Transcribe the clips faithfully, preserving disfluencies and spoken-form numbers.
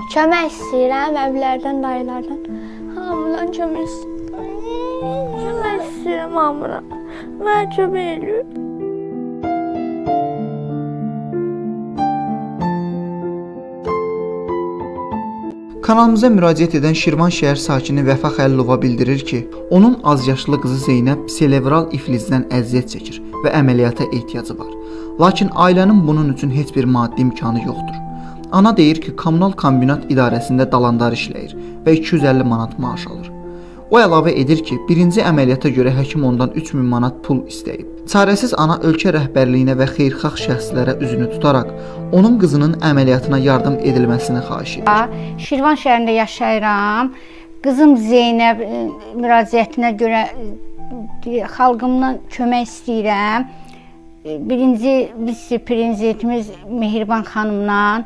Kömək istəyirəm, əvlərdən, dayılardan. Hamıdan kömək istəyirəm. Kömək istəyirəm hamıdan. Mən kömək edirəm. Kanalımıza müraciət edən Şirvan şəhər sakini Vəfa Xəlilova bildirir ki, onun azyaşlı qızı Zeynəb serebral iflizdən əziyyət çəkir və əməliyyata ehtiyacı var. Lakin ailənin bunun üçün heç bir maddi imkanı yoxdur. Ana deyir ki, kommunal kombinat idarəsində dalandar işləyir və iki yüz əlli manat maaş alır. O əlavə edir ki, birinci əməliyyata görə həkim ondan üç min manat pul istəyib. Çarəsiz ana ölkə rəhbərliyinə və xeyirxah şəxslərə üzünü tutaraq onun qızının əməliyyatına yardım edilməsini xahiş edir. Şirvan şəhərində yaşayıram. Qızım Zeynəb müraciətinə görə xalqımdan kömək istəyirəm. Birinci vitse-prezidentimiz Mehriban xanımla,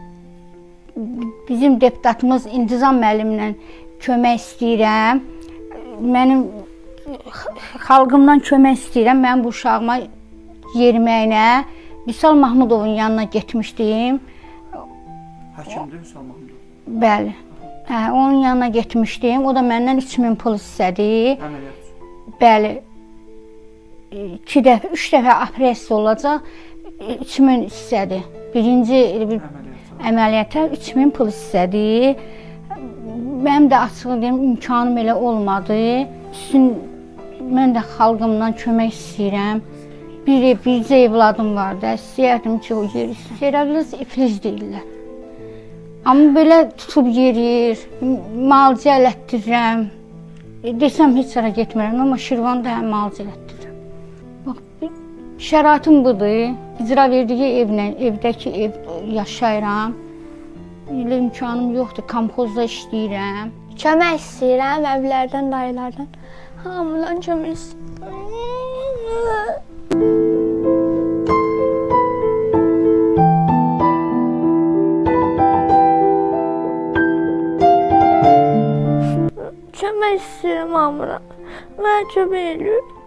bizim deputatımız İntizam müəllimlə kömək istəyirəm. Mənim xalqımdan kömək istəyirəm. Mən bu uşağıma yeriməyinə Vüsal Mahmudovun yanına getmişdim. Həkimdir Vüsal Mahmudov? Bəli. Hə, onun yanına getmişdim. O da məndən üç min pul istədi. Əməliyyat. Bəli. iki dəfə, üç dəfə operasiya olacaq. üç min istədi. Birinci əməliyyata üç min pul istədi. Mənim də açıq deyim, imkanım elə olmadı. Üstün, mən də xalqımdan kömək istəyirəm. Bir, bircə evladım var da, istəyərdim ki, o yeri serebral iflic deyirlər. Amma belə tutub yerir, müalicə elətdirirəm. Desəm, heç ara getmirəm, amma Şirvanda həm müalicə elətdirirəm. Bax, şəraitim budur. İcra verdiyi evlə, evdəki ev yaşayıram. Elə imkanım yoxdur, komxozda işləyirəm. Kömək istəyirəm, əvlərdən, dayılardan. Hamıdan kömək istəyirəm. Kömək istəyirəm hamıdan. Mən kömək edirəm.